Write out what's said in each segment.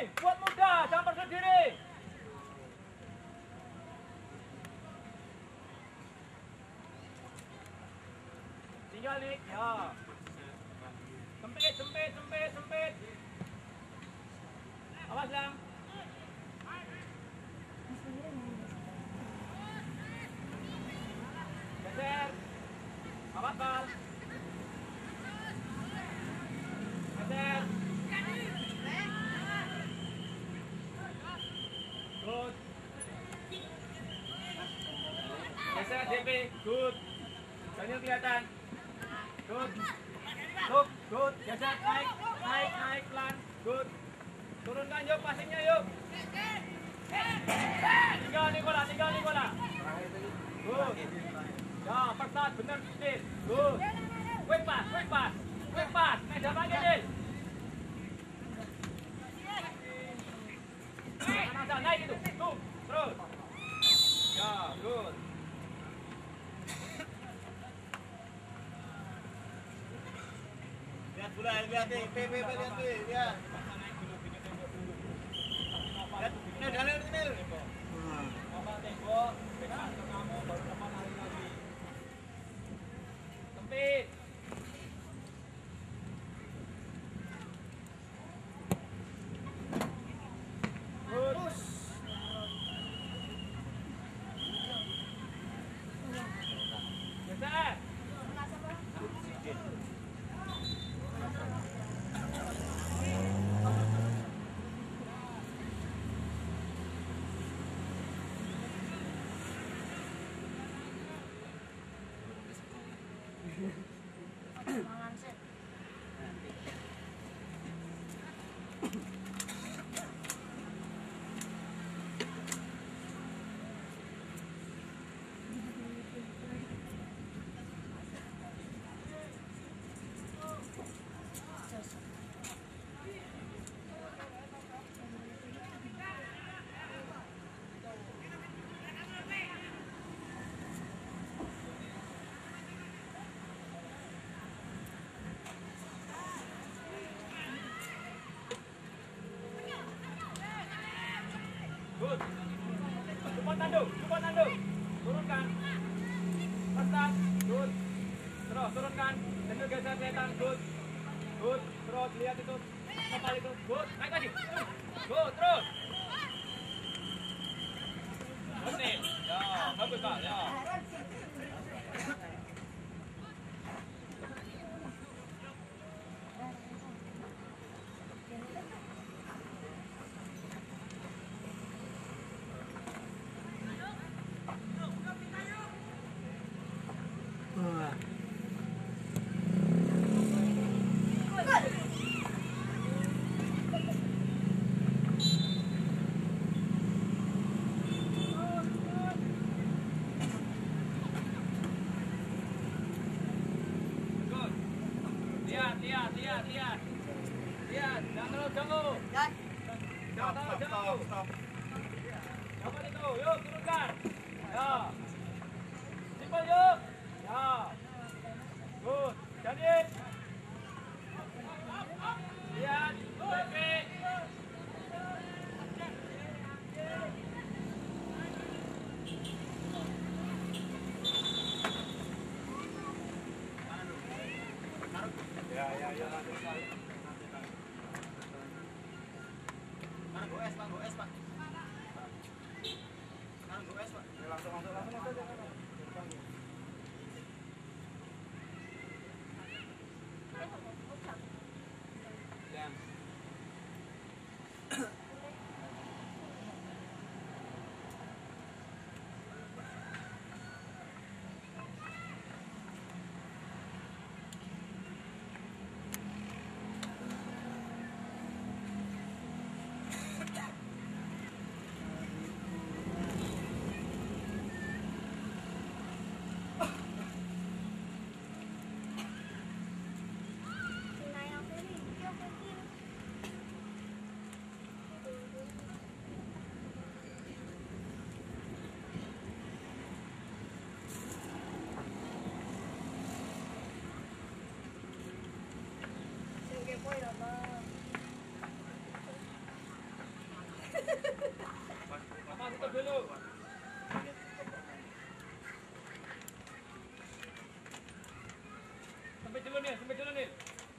buat muda, jangan berdiri. Tinggal nih, ya. Sempit. Awas lang. Geser. Awas bal. Geser. Good. Geser DP, good. Daniel kelihatan. Good. Good. Geser, naik pelan. Good. Turunkan yuk, passingnya yuk. Tinggal Nikola. Good. Ya, persat, bener, Dil. Good. Quick pass. Meja lagi, Dil. Naik itu. Tuh, terus. Ya, good. Lihat bola, lihat nih, lihat. Lihat. Dalil. Bapak tembok, pegang ke kamu, baru depan lari lagi. Sempit. Terus. Geser. Good. Support tanduk. Turunkan. Persat. Good. Terus turunkan. Sambil geser kelihatan. Good. Terus lihat itu. Kepal itu. Good. Naik lagi. Good. Terus. Berhenti. Ya, bagus Pak. Ya. Lihat, jangan terlalu jauh. Jangan itu, yuk turunkan. Ya. Simpel yuk. Ya. Good. Jadi. Lihat, oke. Ya. Sekarang goes, Pak. Langsung. sempit dulu nih.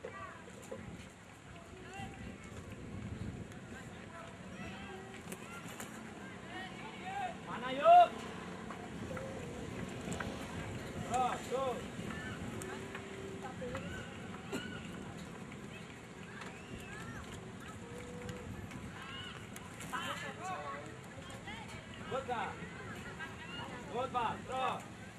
Mana yuk? Terus, tuh. Good ka? Good ba? Terus.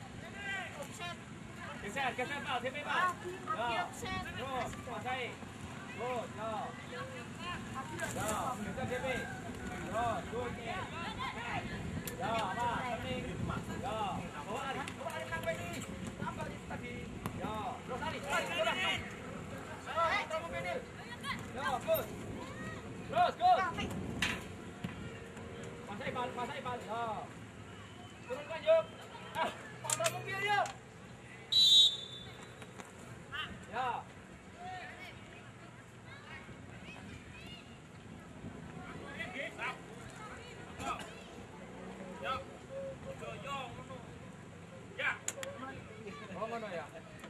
Geser Pak, sini Pak. Ya. Terus, pasai. Good, ya. Ya, geser DP. Terus, good nih. Ya, apa? Pening. Ya, bawa lari menang ini. Tambah di tadi. Ya, terus lari. Terus. Terus mobil. Ya, good. Terus, good. Pasai bal. Ya. Turunkan yuk. Kontrol mobil yuk. Ya. Oh, mana ya?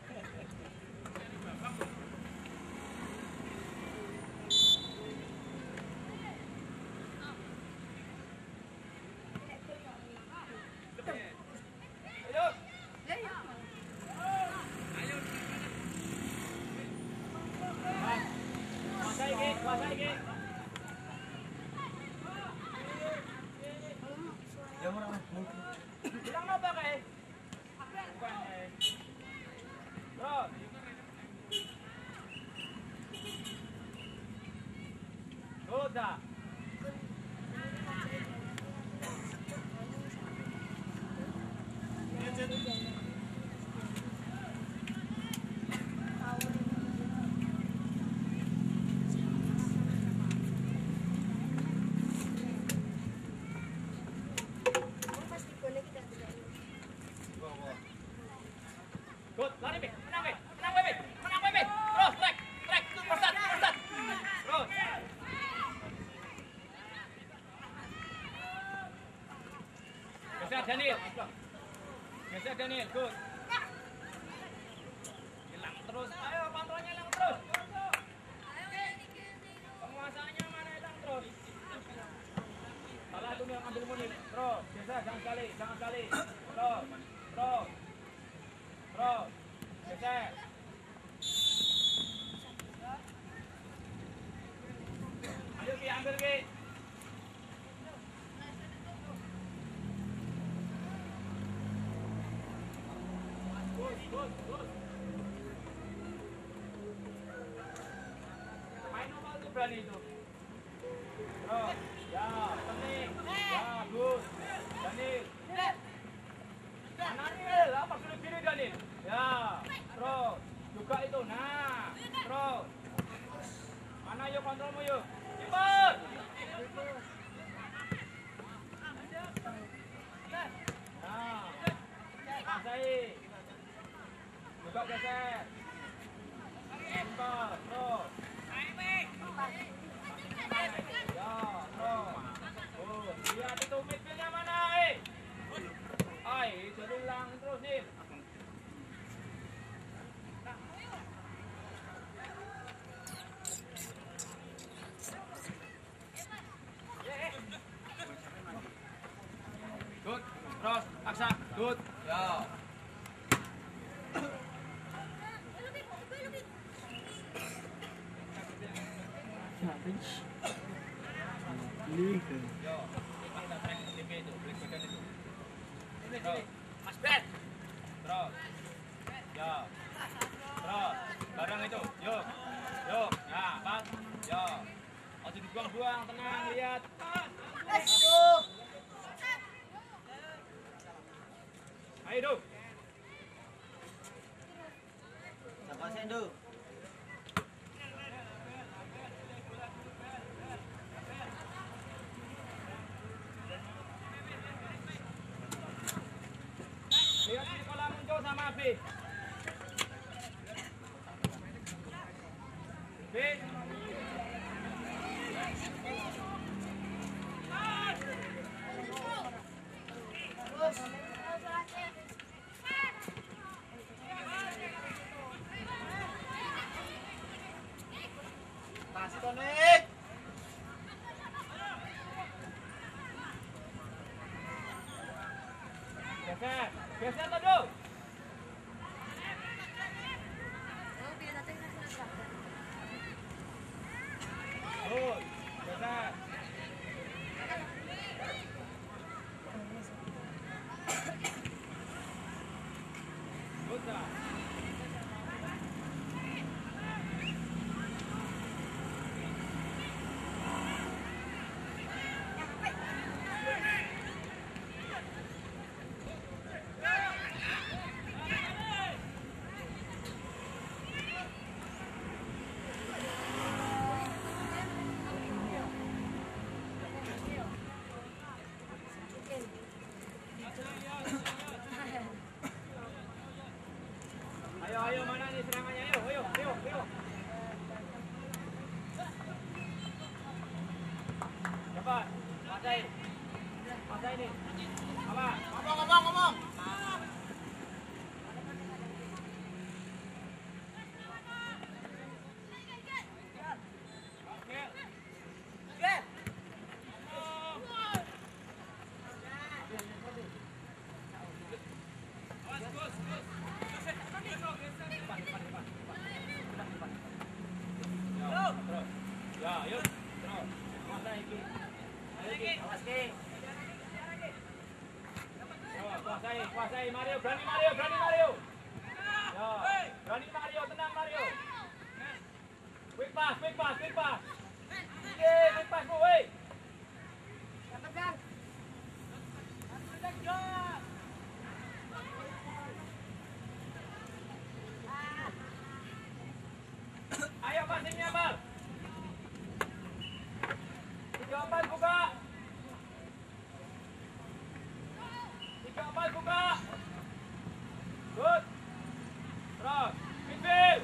Bilang apa kayak? Bukan eh. Terus. Sudah. Good, lari Be, menang Be. Terus, track, persat. Terus. Geser Daniel, good. Hilang terus, ayo kontrolnya hilang terus. Penguasaannya mana hilang terus. Salah tuh yang ambil Munir. Terus, geser, jangan sekali. Terus. Geser. Ayo Ki, ambil Ki. Good. Main normal tuh berani itu. Terus, ya, penting. Ya, good. Daniel. Mana Daniel? Apa sudah kiri Daniel? Ya, terus. Juga itu. Nah, terus. Mana yuk kontrolmu yuk? Cepat. Nah, pasai. Juga geser. Simpel, terus. Ya, terus. Lihat itu midfieldnya mana, jadi ulang terus nih. Good, terus, paksa, good, ya. Mas Bet. Terus. Ya. Terus. Barang itu. Yuk. Ya, pas. Ya. Aduh dibuang-buang, tenang, lihat. Ayo, Du. Sampai sendu. Lihat di kolam muncul sama B. B. geser. Geser Tanduk. Good. Geser. Good job. Ayo, mana nih serangannya? Ayo. Cepat, pasai nih. Apa? Ngomong. Ya, yuk. Terus. Kuasai Mario, berani Mario. Ya, berani Mario, tenang Mario. Quick pass. Quick pass, woi. Ayo passingnya, Bal. 3-4 buka. 3-4 buka. Good. Terus. Midfield.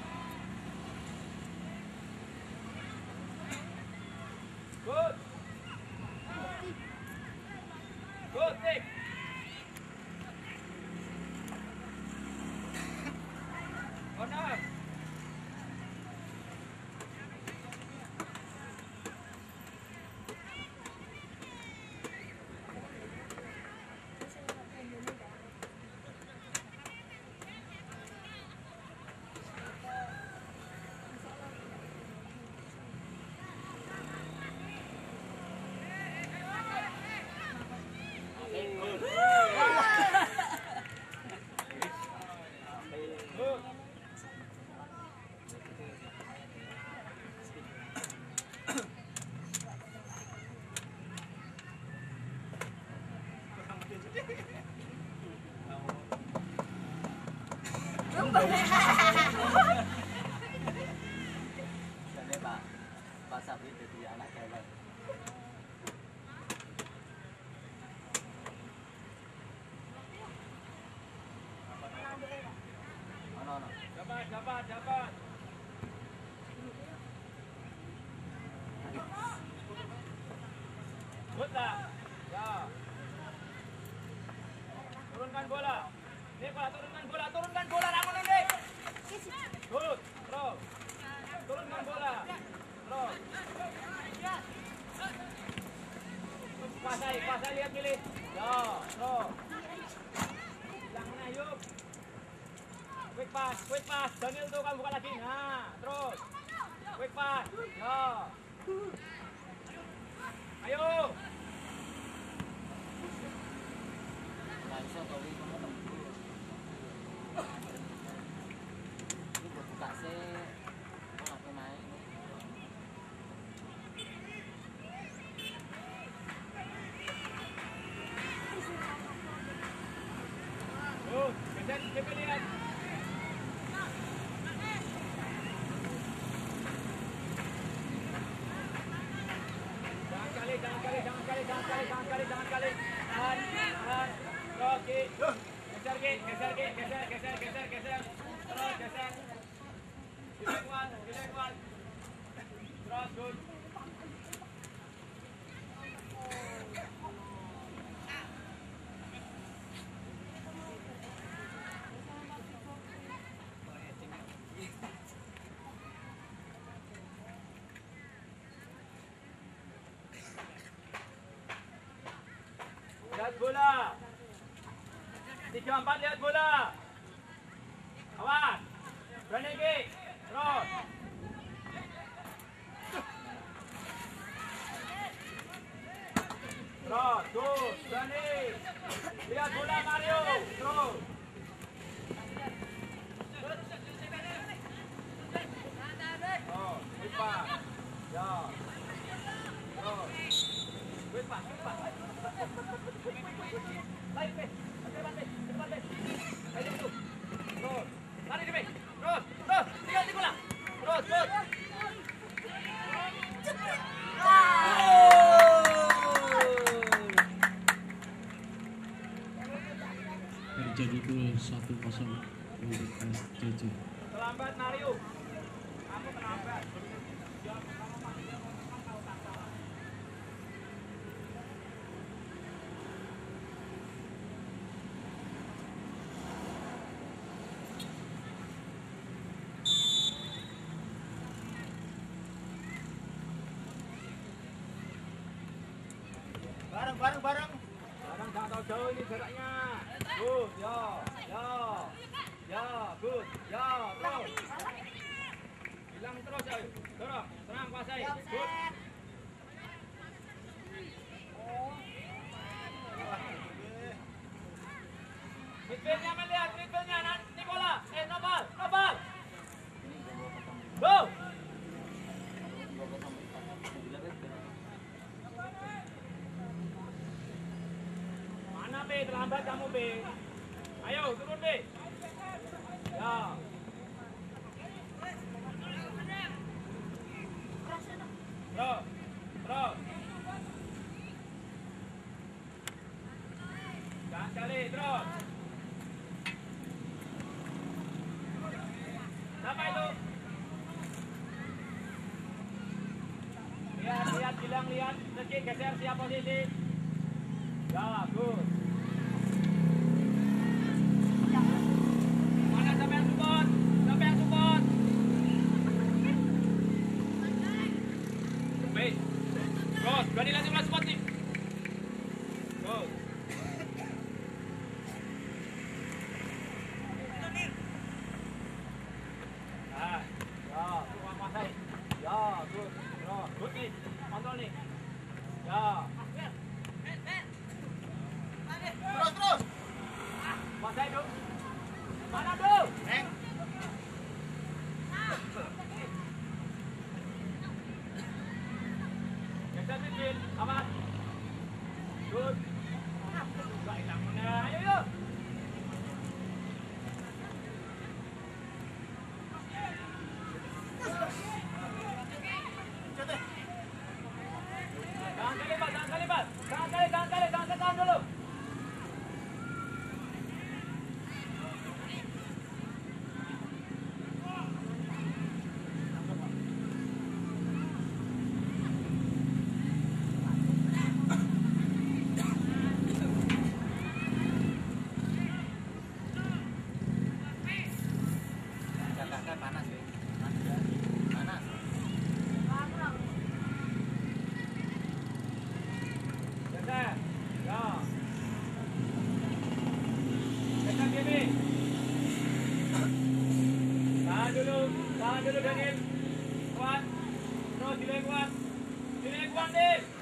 Good. Good, Nick. Corner. Good. Jadi Pak Sabri jadi anak kelek. Ono. Dapat. Good lah. Ya. Turunkan bola. Nih Pak, turunkan bola. Rangun Dik. Good. Terus. Turunkan bola. Terus. Pasai lihat pilih. Ya, terus. Bilang mana yuk. Quick pass. Daniel tuh kamu buka lagi. Nah, terus. Quick pass. Ya. Ayo. Nggak bisa tahu ini mana tembus. Ini buat buka sih. Apa main? Geser, coba lihat. Jangan kali. Tahan. Terus, geser. Terus, geser. Gilek one. Terus, good. Lihat bola. 3, 4 lihat bola. Awas. Berani kick. Terus. Terus, berani. Lihat bola Mario. Terus. Oh, lepas. Ya. Terus. Lepas. Baik, baik. Ayo dulu. Terus. Lari ke Terus. Tinggal di bola. Terus. Terjadi gol 1-0 untuk SCC. Terlambat Mario. Kamu terlambat. Bareng. Bareng jangan tahu jauh ini jaraknya. Good, ya. Good, ya. Terus. Bilang terus ayo. Dorong, serang kuasai. Good. Midfieldnya melihat, Nicola. Nopal. Go. Mana B, terlambat kamu B. Ayo, turun B. Ya. Terus. Jangan kali, terus. Siapa itu? Lihat, bilang lihat. Sedikit geser siap posisi. Ya, good. Mana siapa yang support? Baik. Terus, berani lagi mulai support nih. Go. Good nih, kontrol nih. Ya. Terus. Kuasai dulu. Mana dulu? Geser midfield, aman. Good. Gak hilang mana. Ayo. Jangan kali dulu. Tahan dulu Daniel. Kuat. Terus, dilai kuat. Deh.